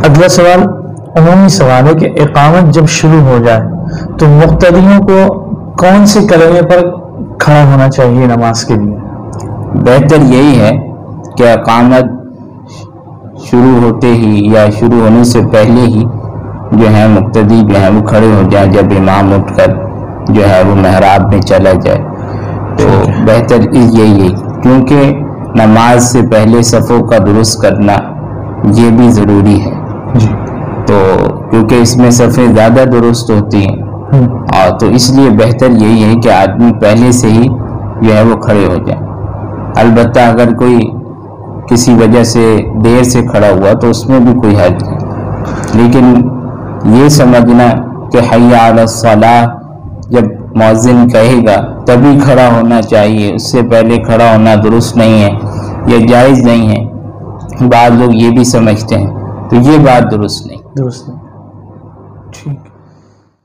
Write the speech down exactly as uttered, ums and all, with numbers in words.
اگلا سوال عمومی سوال ہے کہ اقامت جب شروع ہو جائے تو مقتدیوں کو کون سے کلمے پر کھڑا ہونا چاہیے نماز کے لیے؟ بہتر یہی ہے کہ اقامت شروع ہوتے ہی یا شروع ہونے سے پہلے ہی جو ہے مقتدی جو ہے وہ کھڑے ہو جائیں جب امام اٹھ کر جو ہے وہ محراب میں چلا جائے. تو بہتر یہی ہے کیونکہ نماز سے پہلے صفوں کا درست کرنا یہ بھی ضروری ہے. جی. تو کیونکہ اس میں صفیں زیادہ درست ہوتی ہیں اور تو اس لیے بہتر یہی ہے کہ آدمی پہلے سے ہی جو ہے وہ کھڑے ہو جائیں. البتہ اگر کوئی کسی وجہ سے دیر سے کھڑا ہوا تو اس میں بھی کوئی حرج نہیں، لیکن یہ سمجھنا کہ حی علی الصلاۃ جب مؤذن کہے گا تبھی کھڑا ہونا چاہیے، اس سے پہلے کھڑا ہونا درست نہیں ہے یا جائز نہیں ہے، بعض لوگ یہ بھی سمجھتے ہیں، تو یہ بات درست نہیں. درست نہیں. ٹھیک.